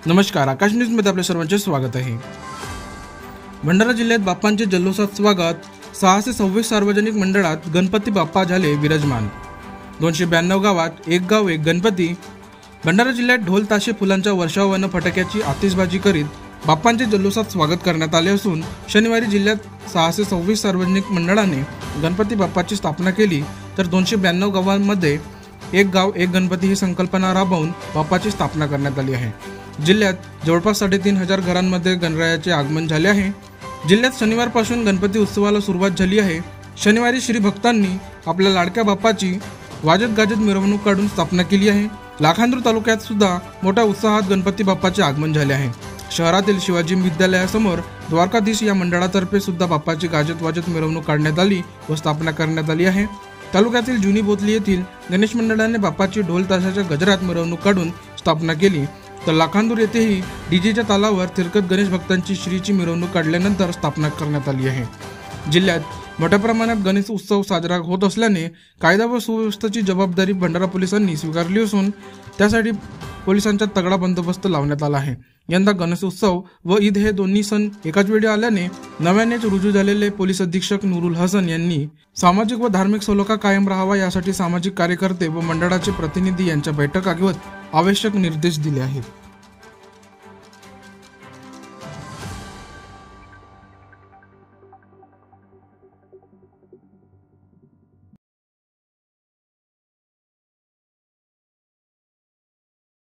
नमस्कार, आकाश न्यूज मध्ये आपल्या सर्वांचे स्वागत आहे। भंडारा जिल्ह्यात बाप्पांचे जल्लोषात स्वागत। 626 सार्वजनिक मंडळात गणपती बाप्पा झाले विराजमान। 292 गावात एक गाव एक गणपती। भंडारा जिल्ह्यात ढोल ताशे फुलांच्या वर्षावानं फटाक्याची आतिषबाजी करीत बाप्पांचे जल्लोषात स्वागत करण्यात आले असून शनिवारी जिल्ह्यात 626 सार्वजनिक मंडळाने गणपती बाप्पाची स्थापना केली, तर 292 गावांमध्ये एक गाव एक गणपती ही संकल्पना राबवून बाप्पाची स्थापना करण्यात आली आहे। जिल्ह्यात जवळपास 3500 घरांमध्ये गणरायाचे आगमन झाले आहे। जिल्ह्यात शनिवारपासून गणपती उत्सवाला सुरुवात झाली आहे। शनिवारी श्री भक्तांनी आपल्या लाडक्या बाप्पाची वाजत गाजत मिरवणूक काढून स्थापना केली आहे। लाखांदूर तालुक्यात सुद्धा मोठ्या उत्साहात गणपती बाप्पाचे आगमन झाले आहे। शहरातील शिवाजी विद्यालयासमोर द्वारकाधीश या मंडळातर्फे सुद्धा बाप्पाची गाजत वाजत मिरवणूक काढण्यात आली व स्थापना करण्यात आली आहे। तालुक्यातील जुनी बोतली येथील गणेश मंडळाने बाप्पाची ढोल ताशाच्या गजरात मिरवणूक काढून स्थापना केली, तर लाखांदूर येथेही डीजेच्या तालावर थिरकत गणेश भक्तांची श्रीची मिरवणूक काढल्यानंतर स्थापना करण्यात आली आहे। जिल्ह्यात मोठ्या प्रमाणात गणेश उत्सव साजरा होत असल्याने कायदा व सुव्यवस्थेची जबाबदारी भंडारा पोलिसांनी स्वीकारली असून त्यासाठी पोलिसांचा तगडा बंदोबस्त लावण्यात आला आहे। यंदा गणेश उत्सव व ईद हे दोन्ही सण एकाच वेळी आल्याने नव्यानेच रुजू झालेले पोलीस अधीक्षक नूरुल हसन यांनी सामाजिक व धार्मिक सलोखा कायम राहावा यासाठी सामाजिक कार्यकर्ते व मंडळाचे प्रतिनिधी यांच्या बैठका घेत आवश्यक निर्देश दिले आहेत।